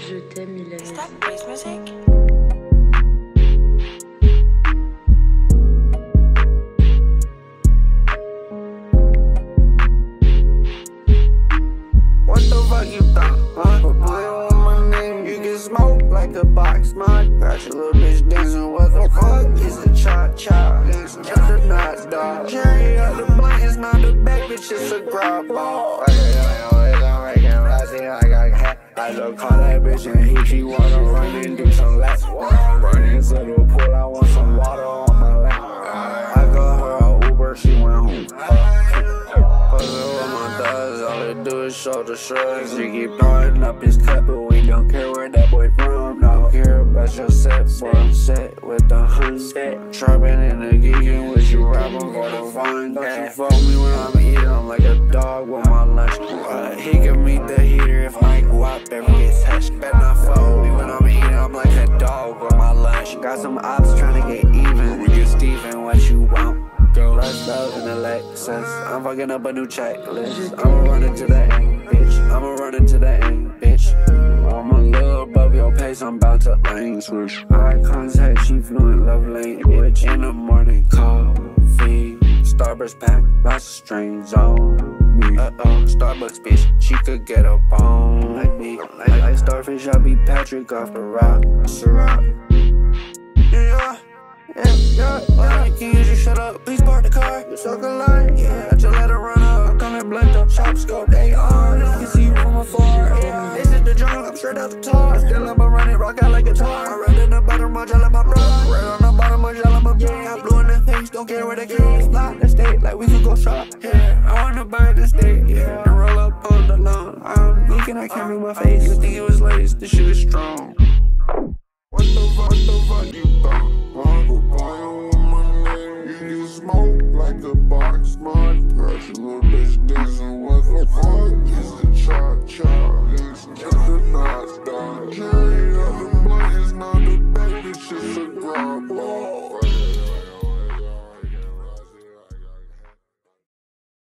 Je t'aime, Milanezie. What the fuck you thought, huh? Put blue on my name, you get smoked like a box, man. Got your little bitch dancing, what the fuck is a cha-cha? Just a knot, dog. Cherry up the blunt, it's not the back, bitch, it's a grab ball. I just call that bitch and she wanna run and do some laps. Run into the pool, I want some water on my lap. I got her a Uber, she went home. Puzzle with my thugs, all they do is show the shrugs. She keep throwing up his cup, but we don't care where that boy from. Don't care about your set, boy, I'm set with the hundred. Trapping in the geeking with you, rapping for the fun. Don't you fuck me when I'm eating, I'm like a dog with my lunch. He can meet the heater if Mike Wap ever gets touched. Better not fuck me when I'm eating, I'm like a dog with my lunch. Got some ops trying to get even, nigga Steven, what you want? Let's love in the Lexus. I'm fucking up a new checklist. I'ma run into the end, bitch. I'ma run into the end, bitch. I'm a little above your pace, I'm about to lane switch. Eye contact, she fluent, love language. In the morning, coffee. Starburst pack, lots of strings on me. Starbucks bitch, she could get a bone like me. Like starfish, I be Patrick off the rock. Ciroc. Yeah. Can you just shut up? Please park the car. You suck a line. Yeah, just let her run up. I'm coming blunt up, shop scope. They on. I can see you from afar. Yeah. This is the jungle. I'm straight out the tar. Still I'ma run it, rock out like a guitar. I read in the bottom, my gel in my bra. Right on the bottom, my gel in my bra. I blew in the face, don't care where the kids fly. The state like we could go shop. Yeah, I wanna burn the state. Yeah, and roll up on the lawn. I'm leaking, I can't move my face. You think it was lace? This shit is strong. What the fuck you thought?